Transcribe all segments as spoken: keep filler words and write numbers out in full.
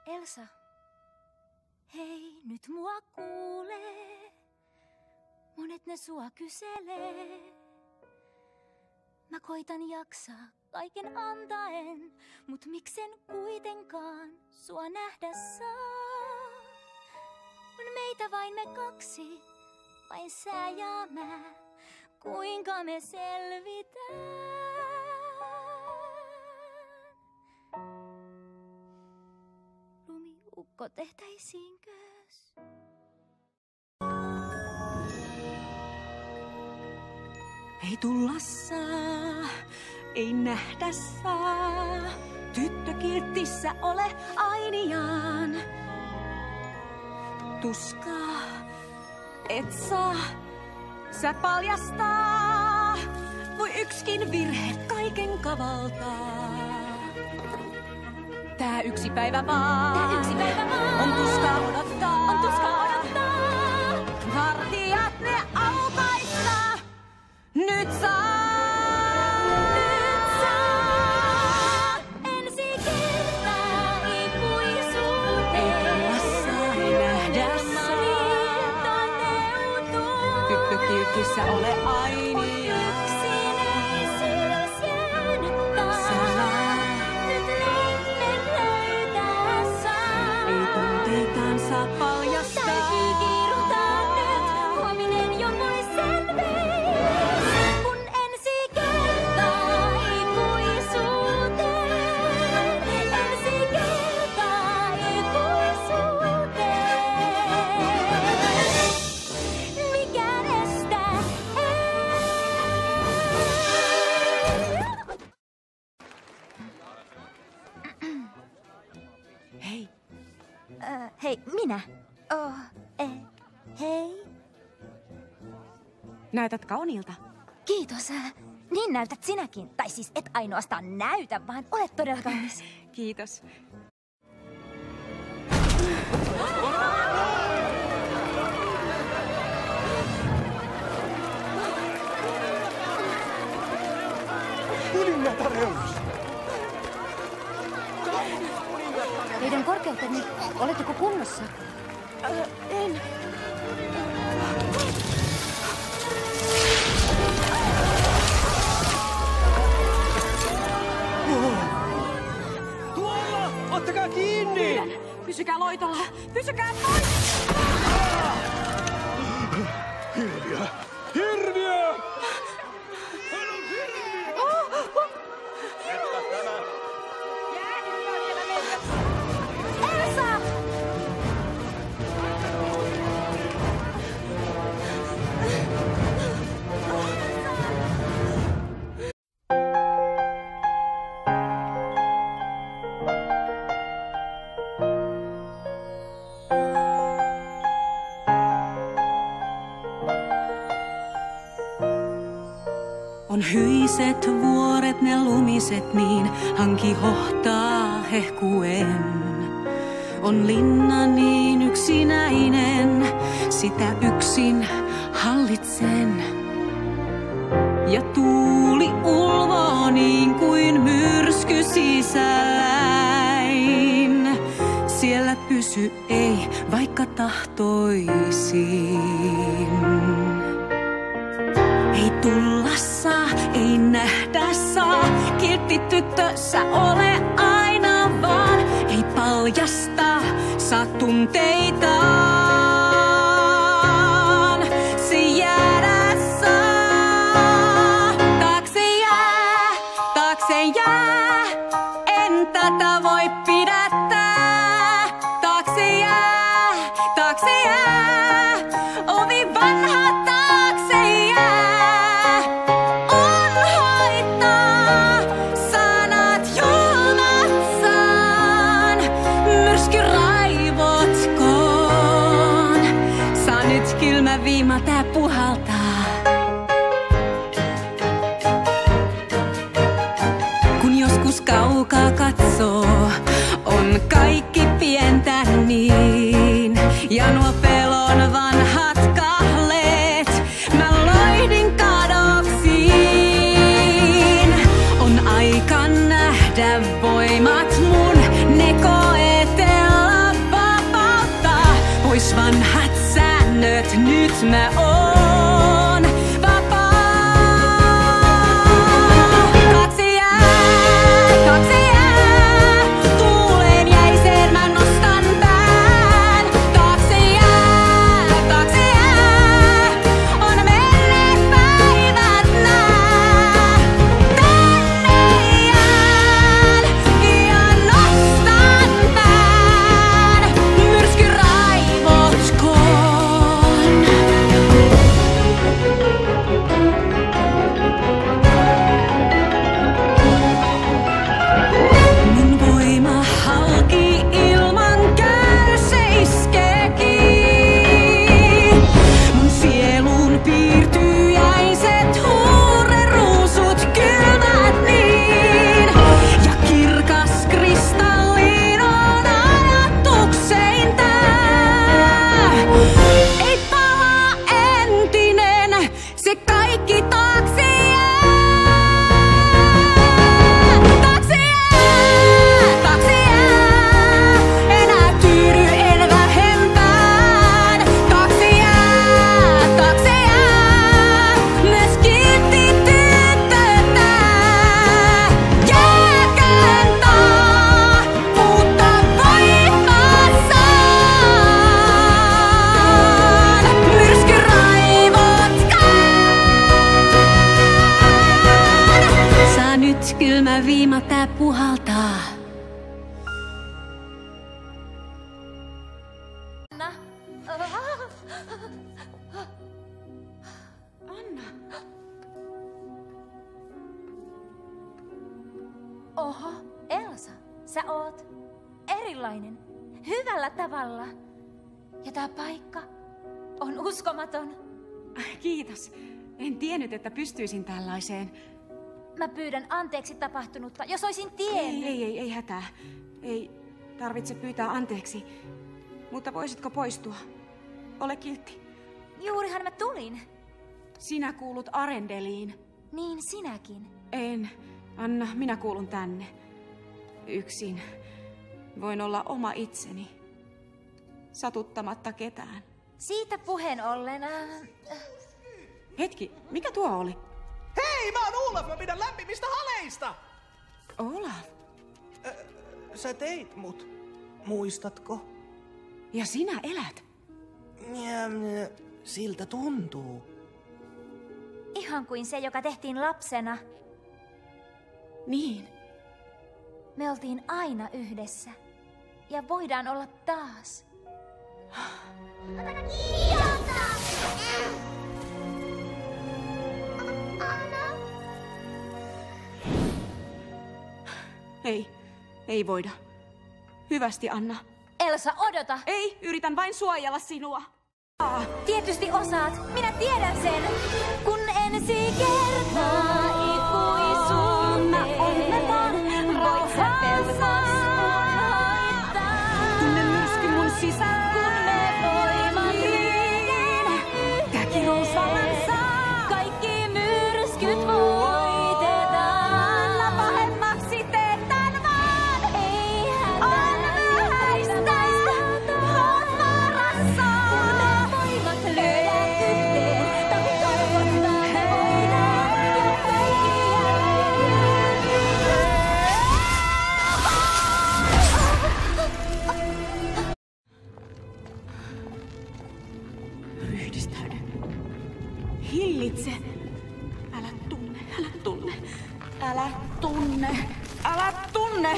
Elsa, hei nyt mua kuulee. Monet ne sua kyselee. Mä koitan jaksaa kaiken antaen, mut miksen kuitenkaan sua nähdä saa. On meitä vain me kaksi, vain sä ja mä. Kuinka me selvitään? Lumiukko tehtäisiinkös? Ei tulla saa, ei nähdä saa. Tyttö kiltissä ole ainiaan. Tuskaa et saa, sä paljastaa. Voi yksikin virhe kaiken kavaltaa. Tää yksi päivä vaan, Tää yksi päivä vaan. on tuskaa odottaa. On tuskaa odottaa. Vartijat ne aukaista. Nyt saa, Nyt saa ensi kertaa ikuisuuteen. ei tulla saa, ei nähdä saa. Toteutuu. Tyttö kiltissä ole ainia. Yksin ei siis jäänyt taas. Nyt lehmän löytää saa. Ei tunteitaan saa paljastaa. Täytyy kiiruhtaa nyt, huominen jo voi selviää. Kun ensi kertaa ikuisuuteen. Ensi kertaa ikuisuuteen. Mikään estää Hei, Äh, hei, minä. Oh, eh, hei. näytät kauniilta. Kiitos. Äh, niin näytät sinäkin. Tai siis et ainoastaan näytä, vaan olet todella kaunis. Kiitos. Kuningatar-Eus! Teidän korkeuteni, oletteko kunnossa? Äh, en. Tuolla! Ottakaa kiinni! Pysykää loitolla! Pysykää loitolla! Hirviö! Hirviö! Hän on hirviö! Elsa! On hyiset vuoret, ne lumiset niin, hanki hohtaa hehkuen. On linna niin yksinäinen, sitä yksin hallitsen. Ja tuuli ulvoo niin kuin myrsky sisälläin. Siellä pysy ei, vaikka tahtoisin. Ei tulla saa, ei nähdä saa. Kiltti tyttö, sä ole aina vaan. Ei paljasta, saa tunteitaan. Se jäädä saa. Taakse jää, taakse jää. En tätä voi pidättää. Taakse jää, taakse jää. Ovi vanha taakse jää. On haittaa, sanat julmat saan. Myrsky raivotkoon. Saa nyt kylmä viima tää puhaltaa. Kun joskus kaukaa katsoo, on kaikki pientä niin. Ja nuo pelon vanhat kahleet, mä loihdin kadoksiin. On aika nähdä voimat mun, ne koetella. nyt mä oon vapaa. Kaksi jää, kaksi jää, tuuleen jäiseen mä nostan pään. Kaksi jää, kaksi jää, on menneet päivät nää. Tänne jään ja nostan pään, myrskyraivotkoon. Mun voima halki ilman käy seiskeekin. Mun sieluun piirtyy jäiset huureruusut kylmät niin. Ja kirkas kristalliin on ajatuksein tää. Ei palaa entinen, se kaikki taakse jää. Taakse jää, taakse jää, enää tyydy en vähempään. Taakse jää, taakse jää, myös kiltti tyttö tää. Jääköön taa, uutta voimaa saan, myrskyraivotkaan. Saa nyt kylmä viima tää puhaltaa. Anna. Anna. Oho, Elsa, sä oot erilainen, hyvällä tavalla. Ja tää paikka on uskomaton. Kiitos. En tiennyt, että pystyisin tällaiseen. Mä pyydän anteeksi tapahtunutta, jos oisin Ei, tiennyt. ei, ei, ei hätää. Ei tarvitse pyytää anteeksi. Mutta voisitko poistua? Ole kiltti. Juurihan mä tulin. Sinä kuulut Arendeliin. Niin sinäkin. En. Anna, minä kuulun tänne. Yksin. Voin olla oma itseni. Satuttamatta ketään. Siitä puheen ollen... Äh, Hetki, mikä tuo oli? Hei, mä oon Olaf, mä pidän lämpimistä haleista! Olaf. Sä teit mut, muistatko? Ja sinä elät. Ja, siltä tuntuu. ihan kuin se, joka tehtiin lapsena. Niin. Me oltiin aina yhdessä. Ja voidaan olla taas. Ei, ei voida. Hyvästi, Anna. Elsa, odota! Ei, yritän vain suojella sinua. Tietysti osaat. Minä tiedän sen. Kun ensi kertaa ikuisuuteen voit sä pelkäs unhoittaa. Tunne myrsky mun sisällä. Kun me voimat yhden, Tää kirous vallan saa. kaikki myrskyt voitetaan. Anna pahemmaksi teet tän vaan. Ei On hätää, vähäistä. Oot varassa. kun me voimat lyödään yhteen, tai toivottaa me voidaan ja kaikki Ryhdistäydy. Hillitse. Älä tunne, älä tunne. Älä tunne, älä tunne.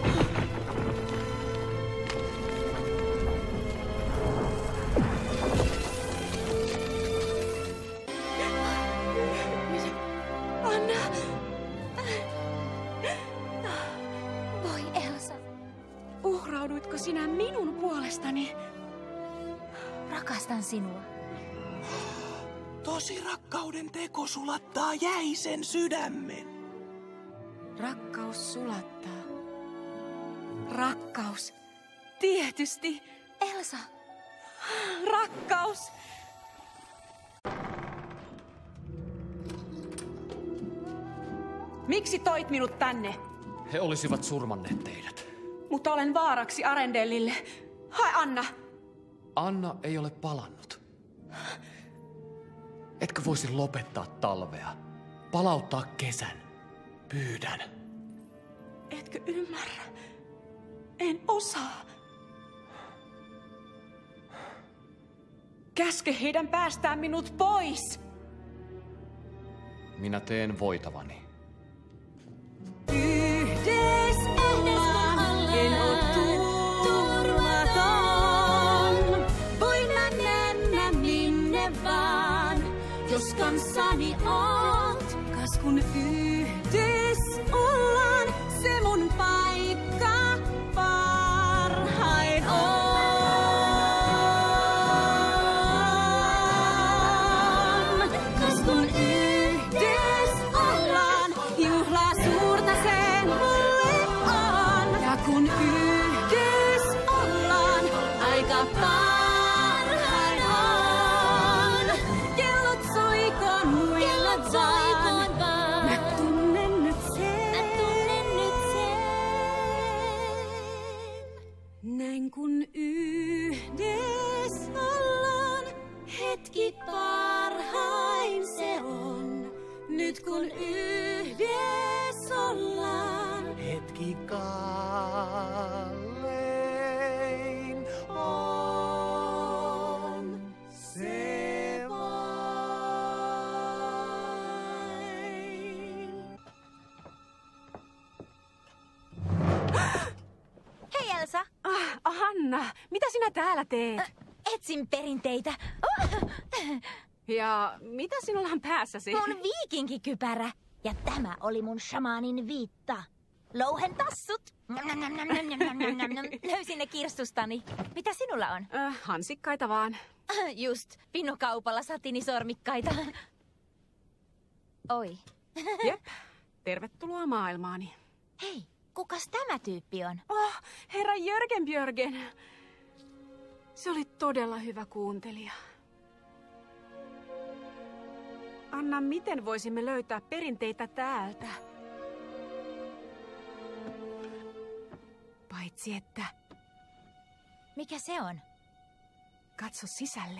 Anna. Voi Elsa, Uhrauduitko sinä minun puolestani? rakastan sinua. Tosi rakkauden teko sulattaa jäisen sydämen. Rakkaus sulattaa. Rakkaus. Tietysti. Elsa, Rakkaus. Miksi toit minut tänne? He olisivat surmanneet teidät. Mutta olen vaaraksi Arendellille. Hae Anna. Anna ei ole palannut. Etkö voisi lopettaa talvea? Palauttaa kesän. Pyydän. Etkö ymmärrä? En osaa. Käske heidän päästään minut pois. Minä teen voitavani. Yhdes ollaan, en oo turvaton. Voin mä mennä minne vaan, jos kanssani oot. Kas kun yhdes ollaan, se mun paikka parhain on. Kas kun yhdes ollaan, juhlaa suurta se mulle on. Ja kun yhdes ollaan, aika parhain on. Kellot soikoon, kellot soikoon vaan. Mä tunnen nyt sen. Mä tunnen nyt sen. Näin kun yhdes ollaan, hetki parhain se on. Nyt kun yhdes ollaan. Hetki kallein on se vain. Hei Elsa, Ah, Hanna, mitä sinä täällä teet? etsin perinteitä. Ja mitä sinulla on päässäsi? Mun viikinkikypärä. Ja tämä oli mun shamaanin viitta. Louhen tassut. Nom, nom, nom, nom, nom, nom, nom, nom, nom. Löysin ne kirstustani. Mitä sinulla on? Äh, hansikkaita vaan. Just, pinokaupalla satinisormikkaita. Oi. Jep, tervetuloa maailmaani. Hei, kukas tämä tyyppi on? Oh, herra Jörgen Björgen. Se oli todella hyvä kuuntelija. Anna, miten voisimme löytää perinteitä täältä? Paitsi että Mikä se on? katso sisälle.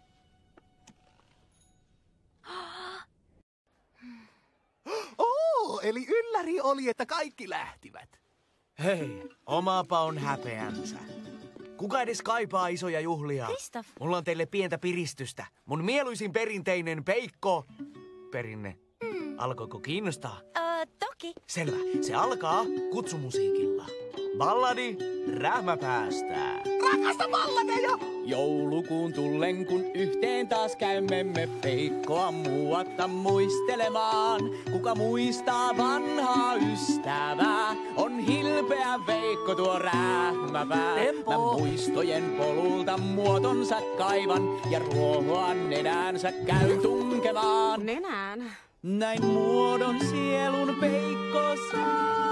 Oo, eli ylläri oli, että kaikki lähtivät. Hei, omapa on häpeänsä. Kuka edes kaipaa isoja juhlia? Kristoff. Mulla on teille pientä piristystä. Mun mieluisin perinteinen peikko... Perinne. Mm. Alkoiko kiinnostaa? Öö, toki. Selvä. Se alkaa kutsumusiikilla. Balladi Rähmäpäästä. Rakasta balladeja! Joulukuun tullen, kun yhteen taas käymme me peikkoa muuatta muistelemaan. Kuka muistaa vanhaa ystävää, on hilpeä Veikko tuo Rähmäpää. Tempo. Mä muistojen polulta muotonsa kaivan ja ruohoa nenäänsä käyn tunkemaan. Nenään. Näin muodon sielun Veikko saa.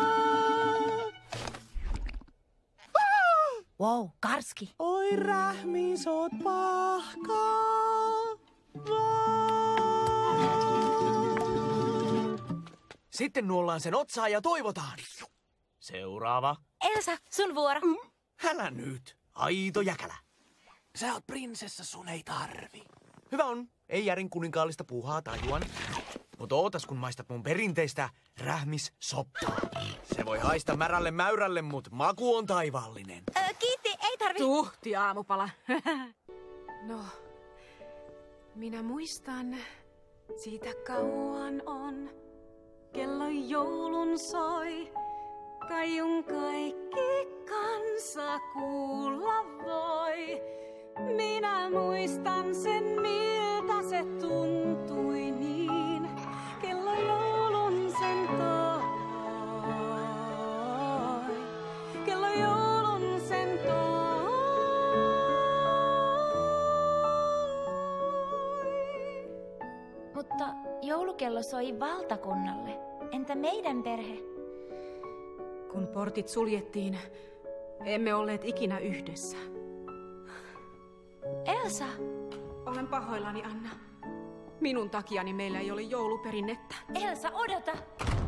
Wow, karski. Oi rähmisot pahkaa. Sitten nuollaan sen otsaa ja toivotaan. Seuraava. Elsa, sun vuoro. Mm. Hälä nyt. Aito jäkälä. Sä oot prinsessa, sun ei tarvi. Hyvä on. Ei järin kuninkaallista puuhaa tajuan. Mut ootas kun maistat mun perinteistä rähmissoppaa. Se voi haista märälle mäyrälle, mut maku on taivaallinen. Öö, kiitti, ei tarvi. Tuhti aamupala. No, minä muistan, siitä kauan on. Kello joulun soi, kaiun kaikki kansa kuulla voi. Minä muistan sen, miltä se tuntui niin. Kello joulun sen toi. Kello joulun sen toi. Mutta joulukello soi valtakunnalle. Entä meidän perhe? Kun portit suljettiin, emme olleet ikinä yhdessä. Elsa, Olen pahoillani, Anna. Minun takiani meillä ei ole jouluperinnettä. Elsa, odota.